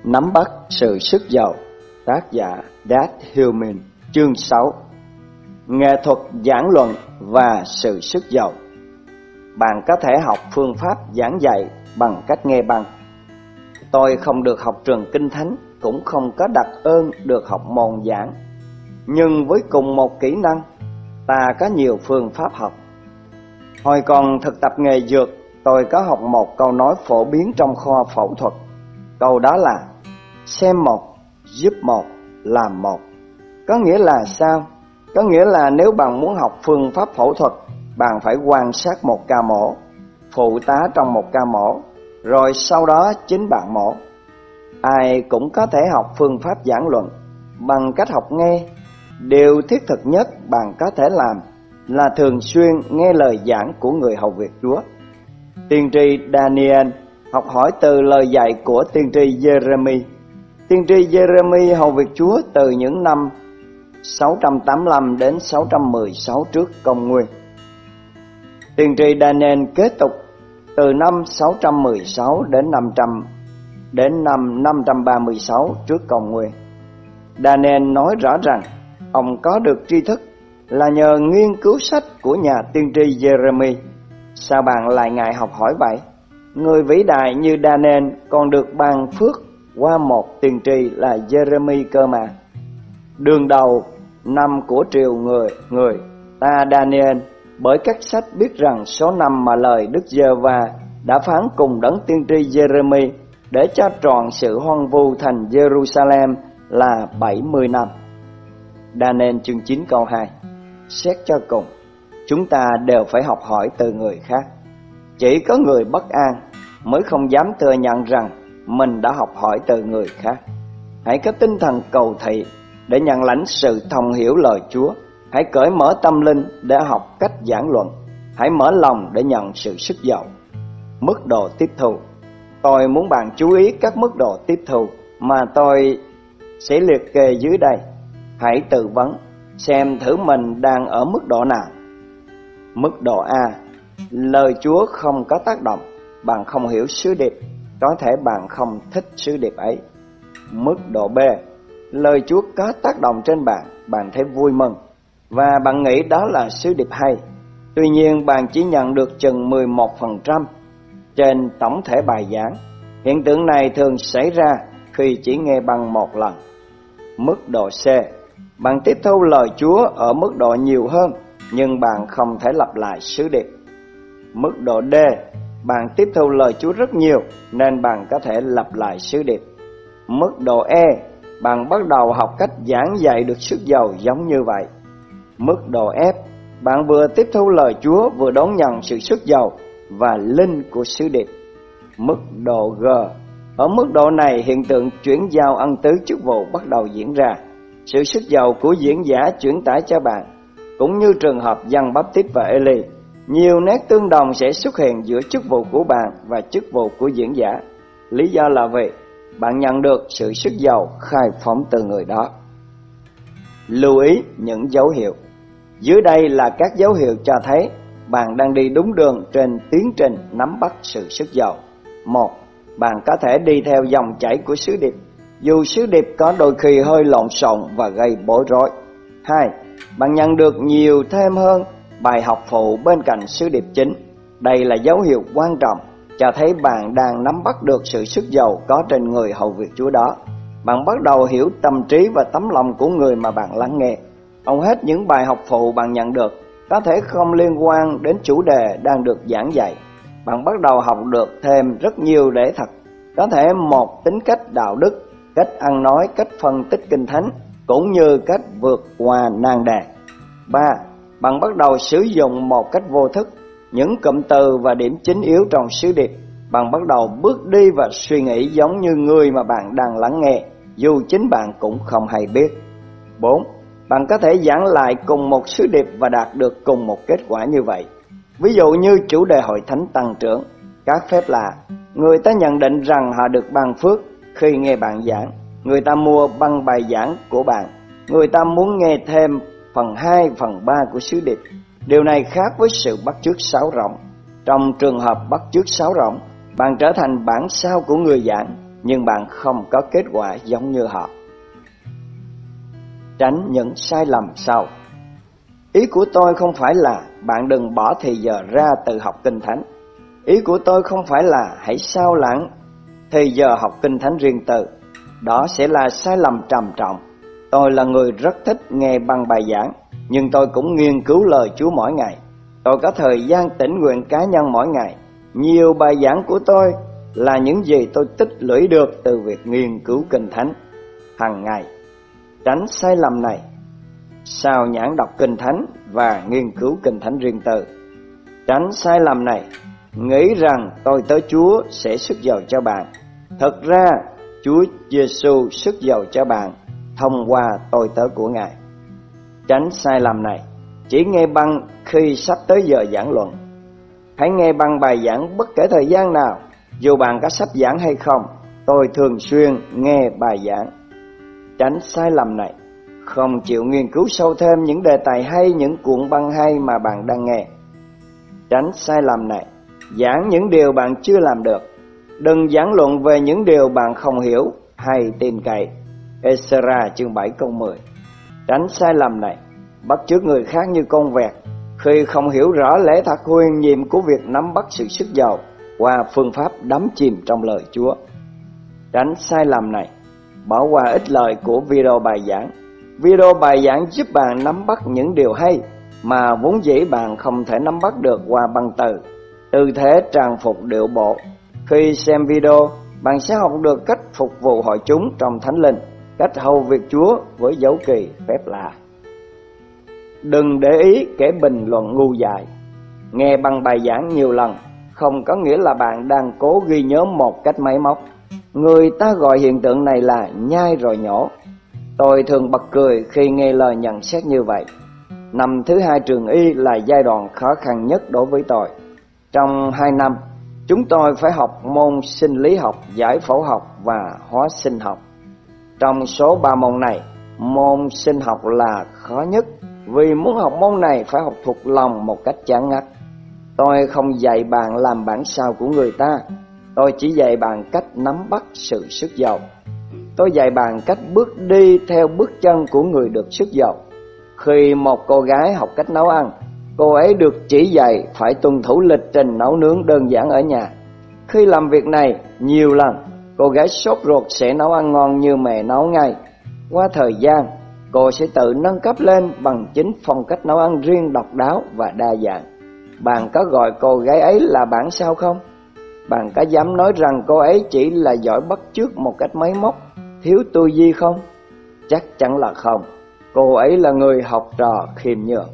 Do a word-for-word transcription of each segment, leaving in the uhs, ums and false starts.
Nắm bắt sự sức giàu. Tác giả Dat Hillman. Chương sáu. Nghệ thuật giảng luận và sự sức giàu. Bạn có thể học phương pháp giảng dạy bằng cách nghe băng. Tôi không được học trường Kinh Thánh, cũng không có đặc ơn được học môn giảng. Nhưng với cùng một kỹ năng, ta có nhiều phương pháp học. Hồi còn thực tập nghề dược, tôi có học một câu nói phổ biến trong khoa phẫu thuật. Câu đó là: xem một, giúp một, làm một. Có nghĩa là sao? Có nghĩa là nếu bạn muốn học phương pháp phẫu thuật, bạn phải quan sát một ca mổ, phụ tá trong một ca mổ, rồi sau đó chính bạn mổ. Ai cũng có thể học phương pháp giảng luận bằng cách học nghe. Điều thiết thực nhất bạn có thể làm là thường xuyên nghe lời giảng của người hầu việc Chúa. Tiên tri Daniel học hỏi từ lời dạy của tiên tri Jeremy. Tiên tri Jeremy hầu việc Chúa từ những năm sáu trăm tám mươi lăm đến sáu trăm mười sáu trước công nguyên. Tiên tri Daniel kết tục từ năm sáu trăm mười sáu đến năm trăm đến năm năm trăm ba mươi sáu trước công nguyên. Daniel nói rõ rằng ông có được tri thức là nhờ nghiên cứu sách của nhà tiên tri Jeremy. Sao bạn lại ngại học hỏi vậy? Người vĩ đại như Daniel còn được ban phước qua một tiên tri là Jeremy cơ mà. Đường đầu năm của triều người người ta Daniel bởi các sách biết rằng số năm mà lời Đức Giê-hô-va đã phán cùng đấng tiên tri Jeremy để cho trọn sự hoang vu thành Jerusalem là bảy mươi năm. Daniel chương chín câu hai. Xét cho cùng, chúng ta đều phải học hỏi từ người khác. Chỉ có người bất an mới không dám thừa nhận rằng mình đã học hỏi từ người khác. Hãy có tinh thần cầu thị để nhận lãnh sự thông hiểu lời Chúa. Hãy cởi mở tâm linh để học cách giảng luận. Hãy mở lòng để nhận sự sức giàu. Mức độ tiếp thu. Tôi muốn bạn chú ý các mức độ tiếp thu mà tôi sẽ liệt kê dưới đây. Hãy tự vấn xem thử mình đang ở mức độ nào. Mức độ A. Lời Chúa không có tác động, bạn không hiểu sứ điệp, có thể bạn không thích sứ điệp ấy. Mức độ B. Lời Chúa có tác động trên bạn, bạn thấy vui mừng và bạn nghĩ đó là sứ điệp hay. Tuy nhiên bạn chỉ nhận được chừng mười một phần trăm trên tổng thể bài giảng. Hiện tượng này thường xảy ra khi chỉ nghe bằng một lần. Mức độ C. Bạn tiếp thu lời Chúa ở mức độ nhiều hơn, nhưng bạn không thể lặp lại sứ điệp. Mức độ D. Bạn tiếp thu lời Chúa rất nhiều, nên bạn có thể lặp lại sứ điệp. Mức độ E. Bạn bắt đầu học cách giảng dạy được sức giàu giống như vậy. Mức độ F. Bạn vừa tiếp thu lời Chúa, vừa đón nhận sự sức giàu và linh của sứ điệp. Mức độ G. Ở mức độ này, hiện tượng chuyển giao ân tứ chức vụ bắt đầu diễn ra. Sự sức giàu của diễn giả chuyển tải cho bạn, cũng như trường hợp Giăng Báp-tít và Ê-li. Nhiều nét tương đồng sẽ xuất hiện giữa chức vụ của bạn và chức vụ của diễn giả. Lý do là vì bạn nhận được sự sức giàu khai phóng từ người đó. Lưu ý những dấu hiệu. Dưới đây là các dấu hiệu cho thấy bạn đang đi đúng đường trên tiến trình nắm bắt sự sức giàu. Một. Bạn có thể đi theo dòng chảy của sứ điệp, dù sứ điệp có đôi khi hơi lộn xộn và gây bối rối. Hai. Bạn nhận được nhiều thêm hơn bài học phụ bên cạnh sứ điệp chính. Đây là dấu hiệu quan trọng cho thấy bạn đang nắm bắt được sự sức giàu có trên người hầu việc Chúa đó. Bạn bắt đầu hiểu tâm trí và tấm lòng của người mà bạn lắng nghe. Hầu hết những bài học phụ bạn nhận được có thể không liên quan đến chủ đề đang được giảng dạy. Bạn bắt đầu học được thêm rất nhiều lẽ thật, có thể một tính cách đạo đức, cách ăn nói, cách phân tích kinh thánh, cũng như cách vượt qua nan đề. Ba. Bạn bắt đầu sử dụng một cách vô thức những cụm từ và điểm chính yếu trong sứ điệp. Bạn bắt đầu bước đi và suy nghĩ giống như người mà bạn đang lắng nghe, dù chính bạn cũng không hay biết. Bốn. Bạn có thể giảng lại cùng một sứ điệp và đạt được cùng một kết quả như vậy. Ví dụ như chủ đề hội thánh tăng trưởng, các phép lạ. Người ta nhận định rằng họ được ban phước khi nghe bạn giảng. Người ta mua băng bài giảng của bạn. Người ta muốn nghe thêm phần hai, phần ba của sứ điệp. Điều này khác với sự bắt chước sáo rỗng. Trong trường hợp bắt chước sáo rỗng, bạn trở thành bản sao của người giảng. nhưng bạn không có kết quả giống như họ. Tránh những sai lầm sau. Ý của tôi không phải là bạn đừng bỏ thì giờ ra tự học Kinh Thánh. Ý của tôi không phải là hãy sao lãng thì giờ học Kinh Thánh riêng tư. Đó sẽ là sai lầm trầm trọng. Tôi là người rất thích nghe băng bài giảng, nhưng tôi cũng nghiên cứu lời Chúa mỗi ngày. Tôi có thời gian tĩnh nguyện cá nhân mỗi ngày. Nhiều bài giảng của tôi là những gì tôi tích lũy được từ việc nghiên cứu Kinh Thánh hàng ngày. Tránh sai lầm này: sao nhãng đọc Kinh Thánh và nghiên cứu Kinh Thánh riêng tư. Tránh sai lầm này: nghĩ rằng tôi tớ Chúa sẽ sức giàu cho bạn. Thật ra Chúa Giêsu sức giàu cho bạn thông qua tôi tớ của Ngài. Tránh sai lầm này: chỉ nghe băng khi sắp tới giờ giảng luận. Hãy nghe băng bài giảng bất kể thời gian nào, dù bạn có sắp giảng hay không. Tôi thường xuyên nghe bài giảng. Tránh sai lầm này: không chịu nghiên cứu sâu thêm những đề tài hay, những cuộn băng hay mà bạn đang nghe. Tránh sai lầm này: giảng những điều bạn chưa làm được. Đừng giảng luận về những điều bạn không hiểu hay tin cậy. Ê-xê-ra chương bảy câu mười. Tránh sai lầm này: bắt chước người khác như con vẹt khi không hiểu rõ lẽ thật huyền nhiệm của việc nắm bắt sự sức giàu qua phương pháp đắm chìm trong lời Chúa. Tránh sai lầm này: bỏ qua ít lời của video bài giảng. Video bài giảng giúp bạn nắm bắt những điều hay mà vốn dĩ bạn không thể nắm bắt được qua băng từ, tư thế, trang phục, điệu bộ. Khi xem video, bạn sẽ học được cách phục vụ hội chúng trong Thánh Linh, cách hầu việc Chúa với dấu kỳ phép lạ. Đừng để ý kẻ bình luận ngu dại. Nghe băng bài giảng nhiều lần không có nghĩa là bạn đang cố ghi nhớ một cách máy móc. Người ta gọi hiện tượng này là nhai rồi nhổ. Tôi thường bật cười khi nghe lời nhận xét như vậy. Năm thứ hai trường y là giai đoạn khó khăn nhất đối với tôi. Trong hai năm, chúng tôi phải học môn sinh lý học, giải phẫu học và hóa sinh học. Trong số ba môn này, môn sinh học là khó nhất, vì muốn học môn này phải học thuộc lòng một cách chán ngắt. Tôi không dạy bạn làm bản sao của người ta, tôi chỉ dạy bạn cách nắm bắt sự sức giàu. Tôi dạy bạn cách bước đi theo bước chân của người được sức giàu. Khi một cô gái học cách nấu ăn, cô ấy được chỉ dạy phải tuân thủ lịch trình nấu nướng đơn giản ở nhà. Khi làm việc này nhiều lần, cô gái sốt ruột sẽ nấu ăn ngon như mẹ nấu ngay. Qua thời gian, cô sẽ tự nâng cấp lên bằng chính phong cách nấu ăn riêng độc đáo và đa dạng. Bạn có gọi cô gái ấy là bản sao không? Bạn có dám nói rằng cô ấy chỉ là giỏi bắt chước một cách máy móc, thiếu tư duy không? Chắc chắn là không. Cô ấy là người học trò khiêm nhường.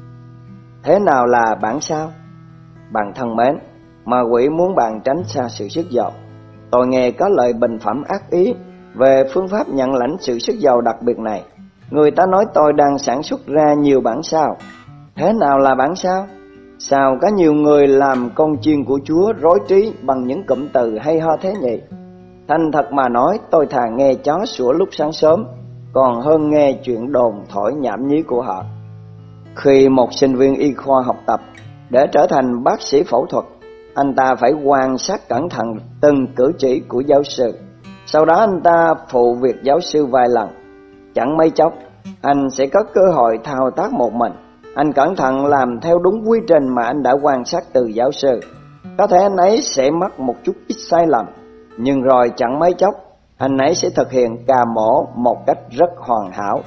Thế nào là bản sao? Bạn thân mến, ma quỷ muốn bạn tránh xa sự sức giàu. Tôi nghe có lời bình phẩm ác ý về phương pháp nhận lãnh sự sức giàu đặc biệt này. Người ta nói tôi đang sản xuất ra nhiều bản sao. Thế nào là bản sao? Sao có nhiều người làm con chiên của Chúa rối trí bằng những cụm từ hay ho thế nhỉ? Thành thật mà nói, tôi thà nghe chó sủa lúc sáng sớm còn hơn nghe chuyện đồn thổi nhảm nhí của họ. Khi một sinh viên y khoa học tập để trở thành bác sĩ phẫu thuật, anh ta phải quan sát cẩn thận từng cử chỉ của giáo sư. Sau đó anh ta phụ việc giáo sư vài lần. Chẳng mấy chốc, anh sẽ có cơ hội thao tác một mình. Anh cẩn thận làm theo đúng quy trình mà anh đã quan sát từ giáo sư. Có thể anh ấy sẽ mắc một chút ít sai lầm, nhưng rồi chẳng mấy chốc, anh ấy sẽ thực hiện ca mổ một cách rất hoàn hảo.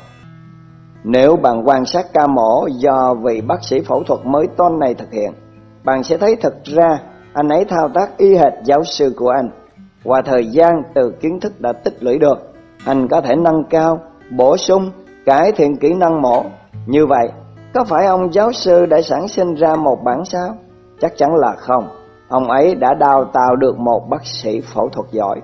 Nếu bạn quan sát ca mổ do vị bác sĩ phẫu thuật mới toan này thực hiện, bạn sẽ thấy thực ra anh ấy thao tác y hệt giáo sư của anh. Qua thời gian từ kiến thức đã tích lũy được, anh có thể nâng cao, bổ sung, cải thiện kỹ năng mổ. Như vậy, có phải ông giáo sư đã sản sinh ra một bản sao? Chắc chắn là không. Ông ấy đã đào tạo được một bác sĩ phẫu thuật giỏi.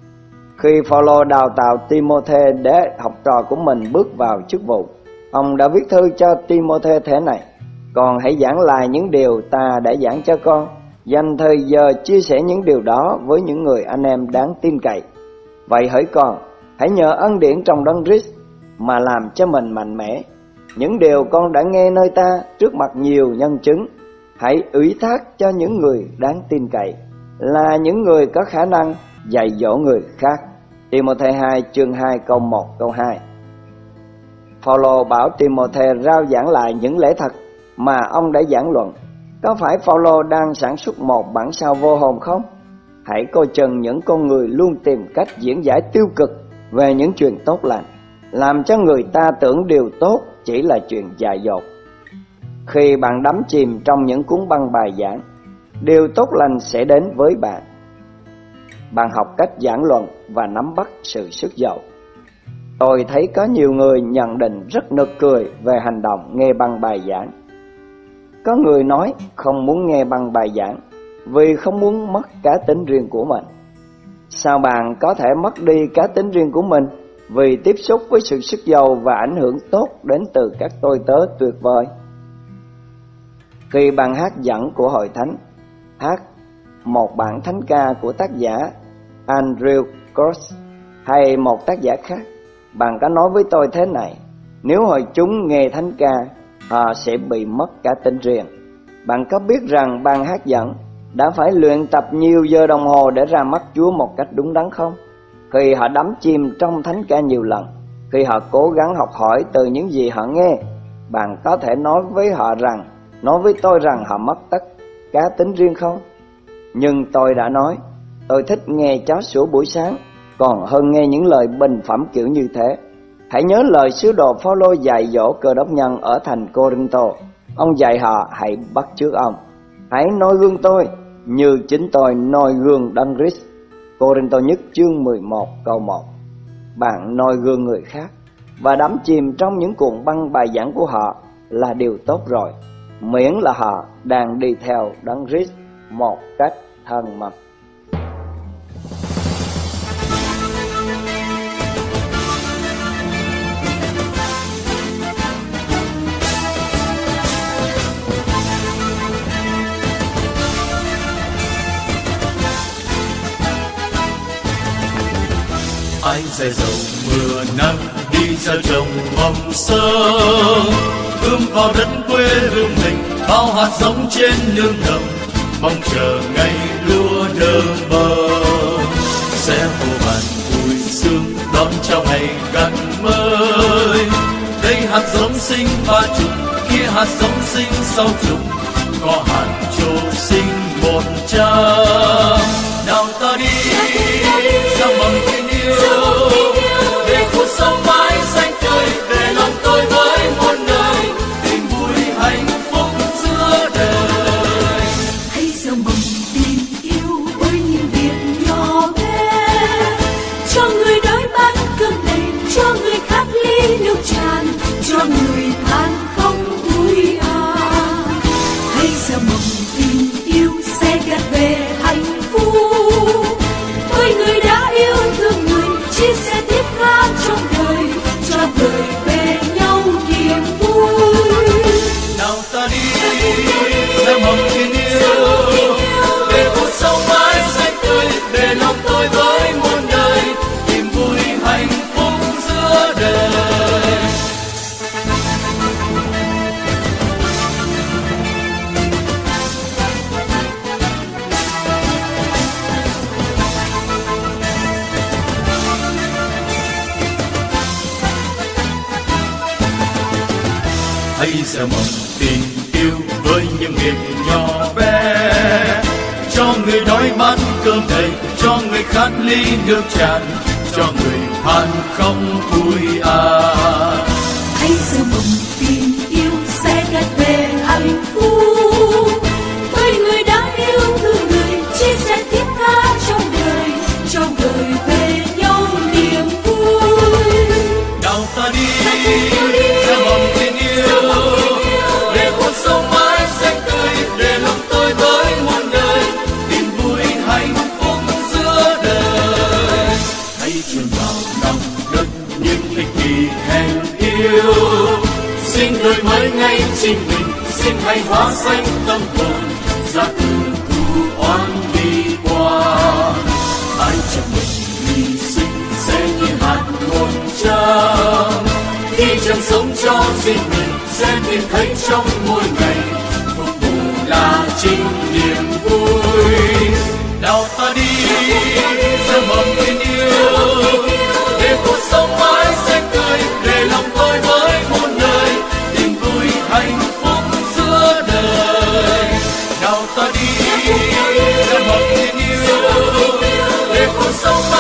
Khi Phaolô đào tạo Timôthê để học trò của mình bước vào chức vụ, ông đã viết thư cho Timôthê thế này: con hãy giảng lại những điều ta đã giảng cho con, dành thời giờ chia sẻ những điều đó với những người anh em đáng tin cậy. Vậy hỡi con, hãy nhờ ân điển trong Đấng Christ mà làm cho mình mạnh mẽ. Những điều con đã nghe nơi ta trước mặt nhiều nhân chứng, hãy ủy thác cho những người đáng tin cậy, là những người có khả năng dạy dỗ người khác. Ti-mô-thê hai chương hai câu một câu hai. Phao-lô bảo Ti-mô-thê rao giảng lại những lẽ thật mà ông đã giảng luận. Có phải Phao-lô đang sản xuất một bản sao vô hồn không? Hãy coi chừng những con người luôn tìm cách diễn giải tiêu cực về những chuyện tốt lành, làm cho người ta tưởng điều tốt chỉ là chuyện dại dột. Khi bạn đắm chìm trong những cuốn băng bài giảng, điều tốt lành sẽ đến với bạn. Bạn học cách giảng luận và nắm bắt sự sức giàu. Tôi thấy có nhiều người nhận định rất nực cười về hành động nghe băng bài giảng. Có người nói không muốn nghe băng bài giảng vì không muốn mất cá tính riêng của mình. Sao bạn có thể mất đi cá tính riêng của mình vì tiếp xúc với sự sức giàu và ảnh hưởng tốt đến từ các tôi tớ tuyệt vời? Khi bạn hát dẫn của hội thánh, hát một bản thánh ca của tác giả Andrew Cross hay một tác giả khác, bạn có nói với tôi thế này: nếu hội chúng nghe thánh ca, họ sẽ bị mất cá tính riêng. Bạn có biết rằng ban hát dẫn đã phải luyện tập nhiều giờ đồng hồ để ra mắt Chúa một cách đúng đắn không? Khi họ đắm chìm trong thánh ca nhiều lần, khi họ cố gắng học hỏi từ những gì họ nghe, bạn có thể nói với họ rằng, nói với tôi rằng họ mất tất cá tính riêng không? Nhưng tôi đã nói, tôi thích nghe chó sủa buổi sáng còn hơn nghe những lời bình phẩm kiểu như thế. Hãy nhớ lời sứ đồ Phao-lô dạy dỗ cơ đốc nhân ở thành Cô-rinh-tô. Ông dạy họ hãy bắt chước ông. Hãy noi gương tôi như chính tôi noi gương Đấng Christ. Cô-rinh-tô nhất chương mười một câu một. Bạn noi gương người khác và đắm chìm trong những cuộn băng bài giảng của họ là điều tốt rồi, miễn là họ đang đi theo Đấng Christ một cách thân mật. Anh sẽ dầu mưa nắng đi ra trồng mầm sơ, ươm vào đất quê hương mình bao hạt giống trên nương đồng, mong chờ ngày lúa đơm bờ. Sẽ hồ bàn vui sướng đón chào ngày gặt mới. Đây hạt giống sinh ba chục, kia hạt giống sinh sáu chục, có hạt trổ sinh một trăm. Nào ta đi ra mầm tình yêu, để cuộc sống mãi xanh tươi, để lòng tôi với muôn nơi tình vui hạnh phúc giữa đời. Hãy gieo mầm tình yêu với những việc nhỏ bé, cho người đói bát cơm đầy, cho người khát ly nước tràn, cho người than không vui à. Hãy gieo mầm tình yêu sẽ gặt về hạnh phúc, với người đã yêu thương người, chia sẻ thiết tha trong đời, cho đời về nhau niềm vui. Nào ta đi ra mầm tình yêu, để cuộc sống mãi xanh tươi, để lòng tôi với muôn đời tìm vui hạnh phúc giữa đời. Hãy gieo mầm tình yêu với những việc nhỏ bé, cho người đói bát cơm đầy, cho người khát ly nước tràn, cho người than không vui à. Hãy gieo mầm tình yêu sẽ gặt về hạnh phúc, với người đã yêu thương người, chia sẻ thiết tha trong đời, cho đời về nhau niềm vui. Nào ta đi ra mầm tình yêu, để cuộc sống mãi xanh tươi, để lòng tôi với muôn đời tìm vui hạnh phúc giữa đời. Hãy chôn vào lòng đất những ích kỷ hèn yêu, xin đổi mới ngay chính mình, xin hãy hóa xanh tâm hồn, ra từ thù oán đi qua. Ai chấp nhận hy sinh sẽ như hạt ngôn trắng, khi chẳng sống cho riêng mình sẽ tìm thấy trong mỗi ngày phục vụ là chính niềm vui. Nào ta đi ra ta đi, đem bằng tình yêu để cuộc sống